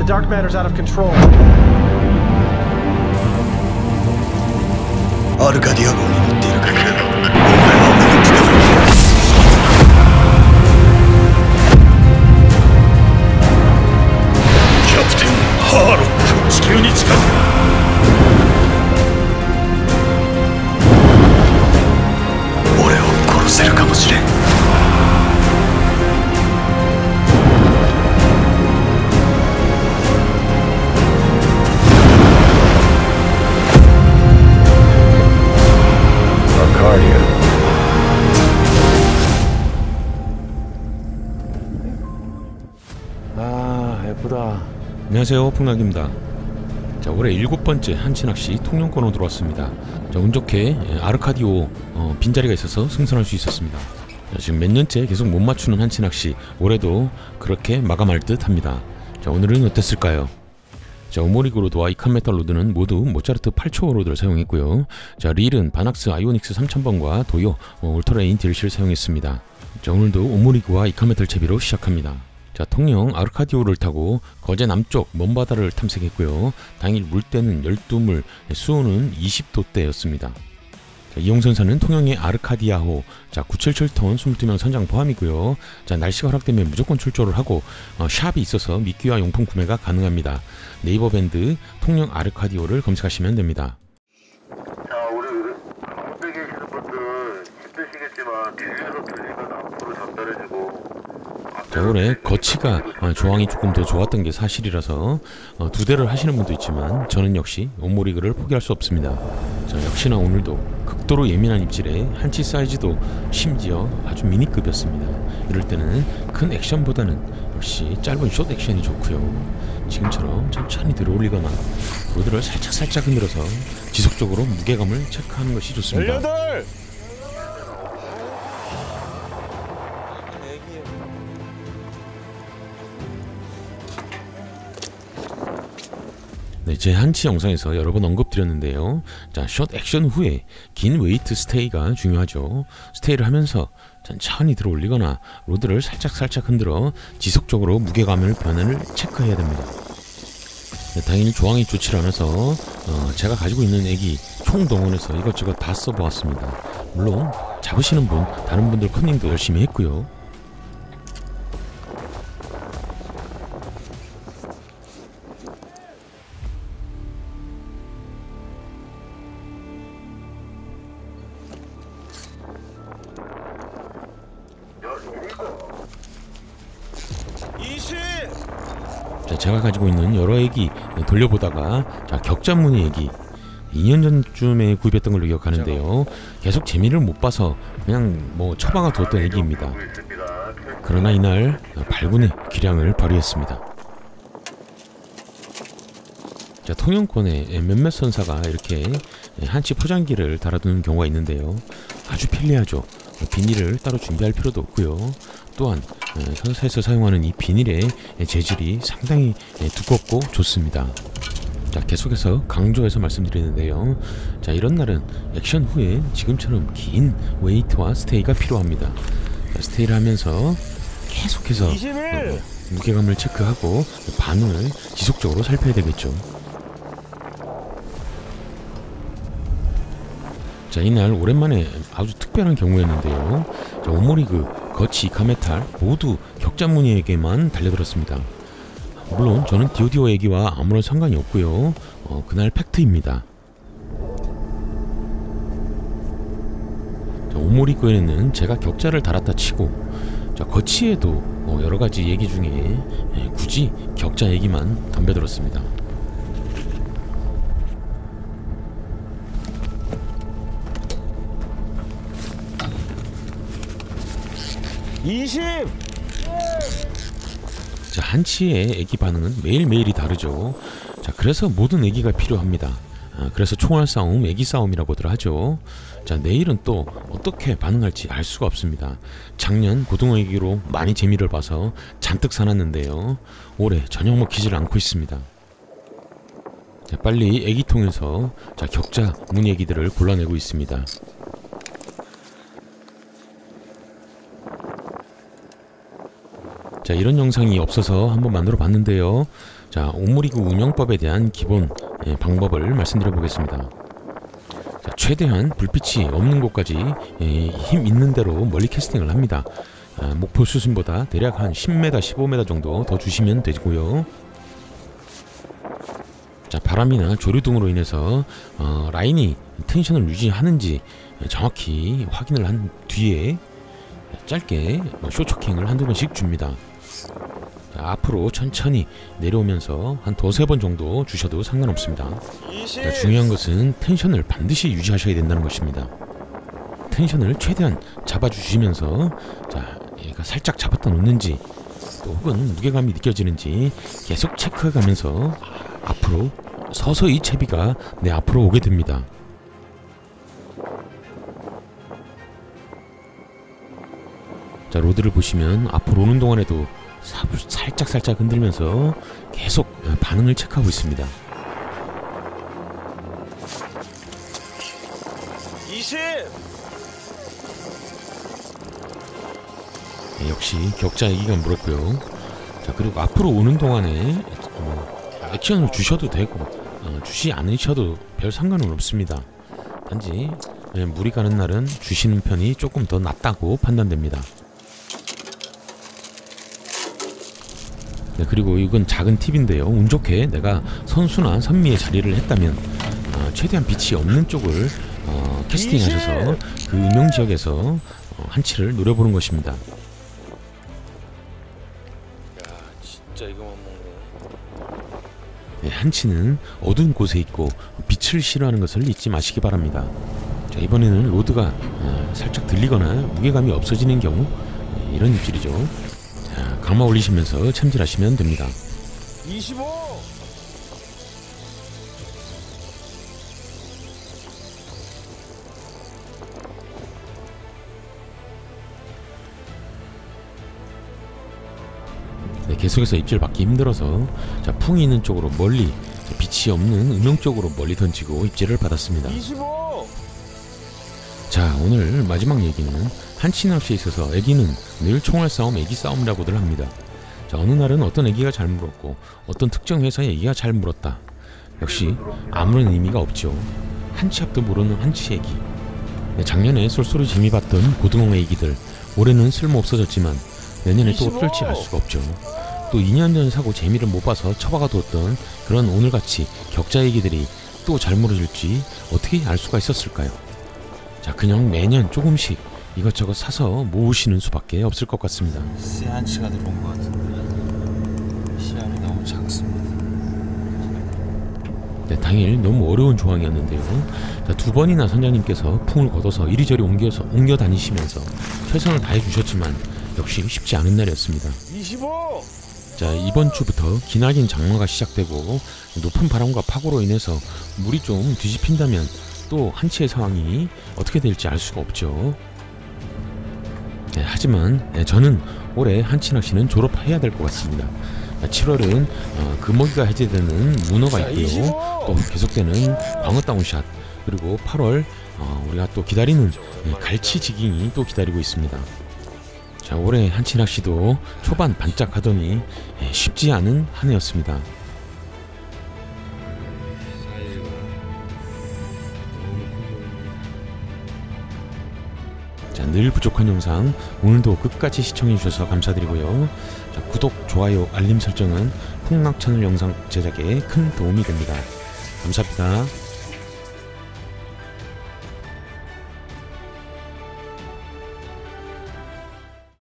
dark matter's out of control. 아르카디아号に乗っている限り、お前は俺に近づく。キャプテンハーロック、地球に近づく。俺を殺せるかもしれん。 아, 예쁘다. 안녕하세요, 풍락입니다. 자, 올해 7번째 한치낚시 통영권으로 들어왔습니다. 자, 운 좋게 아르카디오 빈자리가 있어서 승선할 수 있었습니다. 자, 지금 몇 년째 계속 못 맞추는 한치낚시, 올해도 그렇게 마감할 듯 합니다. 자, 오늘은 어땠을까요? 자, 오모리그 로드와 이칸메탈 로드는 모두 모차르트 8초 로드를 사용했고요. 자, 릴은 바낙스 아이오닉스 3000번과 도요 울트라인 DLC를 사용했습니다. 자, 오늘도 오모리그와 이칸메탈 채비로 시작합니다. 자, 통영 아르카디오를 타고 거제 남쪽 먼바다를 탐색했고요. 당일 물때는 12물, 수온은 20도대였습니다. 이용선사는 통영의 아르카디아호, 자 977톤 22명 선장 포함이고요. 자, 날씨가 허락되면 무조건 출조를 하고 샵이 있어서 미끼와 용품 구매가 가능합니다. 네이버 밴드 통영 아르카디오를 검색하시면 됩니다. 자, 우리 가운데 계시는 분들 힘드시겠지만 뒤에서 들리면 앞으로 전달해주고. 자, 올해 거치가 조항이 조금 더 좋았던 게 사실이라서 두 대를 하시는 분도 있지만 저는 역시 오모리그를 포기할 수 없습니다. 자, 역시나 오늘도 극도로 예민한 입질에 한치 사이즈도 심지어 아주 미니급이었습니다. 이럴 때는 큰 액션보다는 역시 짧은 숏 액션이 좋고요. 지금처럼 천천히 들어올리거나 로드를 살짝 흔들어서 지속적으로 무게감을 체크하는 것이 좋습니다. 18! 네, 제 한치 영상에서 여러 번 언급드렸는데요. 자, 숏 액션 후에 긴 웨이트 스테이가 중요하죠. 스테이를 하면서 천천히 들어 올리거나 로드를 살짝 흔들어 지속적으로 무게감을 변화를 체크해야 됩니다. 네, 당연히 조항이 좋지 않아서 제가 가지고 있는 애기 총동원해서 이것저것 다 써보았습니다. 물론 잡으시는 분, 다른 분들 컨닝도 열심히 했고요. 자, 제가 가지고 있는 여러 애기 돌려보다가 자, 격자무늬 애기 2년 전쯤에 구입했던 걸로 기억하는데요. 계속 재미를 못 봐서 그냥 뭐 처박아 뒀던 애기입니다. 그러나 이날 발군의 기량을 발휘했습니다. 자, 통영권에 몇몇 선사가 이렇게 한치 포장기를 달아두는 경우가 있는데요. 아주 편리하죠. 비닐을 따로 준비할 필요도 없고요. 또한 선사에서 사용하는 이 비닐의 재질이 상당히 두껍고 좋습니다. 자, 계속해서 강조해서 말씀드리는데요. 자, 이런 날은 액션 후에 지금처럼 긴 웨이트와 스테이가 필요합니다. 자, 스테이를 하면서 계속해서 무게감을 체크하고 반응을 지속적으로 살펴야 되겠죠. 자, 이날 오랜만에 아주 특별한 경우였는데요. 자, 오모리그, 거치, 이카메탈 모두 격자무늬에게만 달려들었습니다. 물론 저는 디오디오 애기와 아무런 상관이 없고요. 그날 팩트입니다. 자, 오모리그에는 제가 격자를 달았다 치고 자, 거치에도 여러가지 얘기 중에 굳이 격자 얘기만 덤벼들었습니다. 자, 한치의 애기 반응은 매일매일이 다르죠. 자, 그래서 모든 애기가 필요합니다. 그래서 총알 싸움, 애기 싸움이라고들 하죠. 자, 내일은 또 어떻게 반응할지 알 수가 없습니다. 작년 고등어 애기로 많이 재미를 봐서 잔뜩 사놨는데요. 올해 전혀 먹히질 않고 있습니다. 자, 빨리 애기통에서 자, 격자 무늬 애기들을 골라내고 있습니다. 자, 이런 영상이 없어서 한번 만들어 봤는데요. 자, 오므리그 운영법에 대한 기본 방법을 말씀드려 보겠습니다. 자, 최대한 불빛이 없는 곳까지 힘 있는 대로 멀리 캐스팅을 합니다. 목표 수심보다 대략 한 10m, 15m 정도 더 주시면 되고요. 자, 바람이나 조류 등으로 인해서 라인이 텐션을 유지하는지 정확히 확인을 한 뒤에 짧게 쇼초킹을 한두 번씩 줍니다. 자, 앞으로 천천히 내려오면서 한 두세 번 정도 주셔도 상관없습니다. 자, 중요한 것은 텐션을 반드시 유지하셔야 된다는 것입니다. 텐션을 최대한 잡아주시면서 자, 얘가 살짝 잡았다 놓는지 또 혹은 무게감이 느껴지는지 계속 체크해가면서 앞으로 서서히 채비가 내 앞으로 오게 됩니다. 자, 로드를 보시면 앞으로 오는 동안에도 살짝 흔들면서 계속 반응을 체크하고 있습니다. 20! 역시 격자 얘기가 물었고요. 자, 그리고 앞으로 오는 동안에 액션을 주셔도 되고 주시 않으셔도 별 상관은 없습니다. 단지 물이 가는 날은 주시는 편이 조금 더 낫다고 판단됩니다. 네, 그리고 이건 작은 팁인데요. 운 좋게 내가 선수나 선미의 자리를 했다면 최대한 빛이 없는 쪽을 캐스팅하셔서 그 운영 지역에서 한치를 노려보는 것입니다. 진짜 이거만 먹네. 네, 한치는 어두운 곳에 있고 빛을 싫어하는 것을 잊지 마시기 바랍니다. 자, 이번에는 로드가 살짝 들리거나 무게감이 없어지는 경우 이런 입질이죠. 자, 강마 올리시면서 참질하시면 됩니다. 25! 네, 계속해서 입질 받기 힘들어서 자, 풍이 있는 쪽으로 멀리 빛이 없는 음영 쪽으로 멀리 던지고 입질을 받았습니다. 25! 자, 오늘 마지막 얘기는 한치 낚시에 있어서 애기는 늘 총알 싸움, 애기 싸움이라고들 합니다. 자, 어느 날은 어떤 애기가 잘 물었고 어떤 특정 회사의 애기가 잘 물었다. 역시 아무런 의미가 없죠. 한치 앞도 모르는 한치 애기. 네, 작년에 쏠쏠이 재미 봤던 고등어 애기들 올해는 쓸모 없어졌지만 내년에 또 어떨지 알 수가 없죠. 또 2년 전 사고 재미를 못 봐서 처박아뒀던 그런 오늘같이 격자 애기들이 또 잘 물어줄지 어떻게 알 수가 있었을까요? 자, 그냥 매년 조금씩 이것저것 사서 모으시는 수밖에 없을 것 같습니다. 새 한치가 들어온 것 같은데 시합이 너무 작습니다. 네, 당일 너무 어려운 조항이었는데요. 자, 두 번이나 선장님께서 풍을 걷어서 이리저리 옮겨 다니시면서 최선을 다해 주셨지만 역시 쉽지 않은 날이었습니다. 25! 자, 이번 주부터 기나긴 장마가 시작되고 높은 바람과 파고로 인해서 물이 좀 뒤집힌다면 또 한치의 상황이 어떻게 될지 알 수가 없죠. 네, 하지만 저는 올해 한치 낚시는 졸업해야 될 것 같습니다. 7월은 금어기가 해제되는 문어가 있고요. 또 계속되는 광어 다운샷, 그리고 8월 우리가 또 기다리는 갈치 지깅이 또 기다리고 있습니다. 자, 올해 한치 낚시도 초반 반짝하더니 쉽지 않은 한 해였습니다. 자, 늘 부족한 영상 오늘도 끝까지 시청해주셔서 감사드리고요. 자, 구독, 좋아요, 알림 설정은 풍락 채널 영상 제작에 큰 도움이 됩니다. 감사합니다.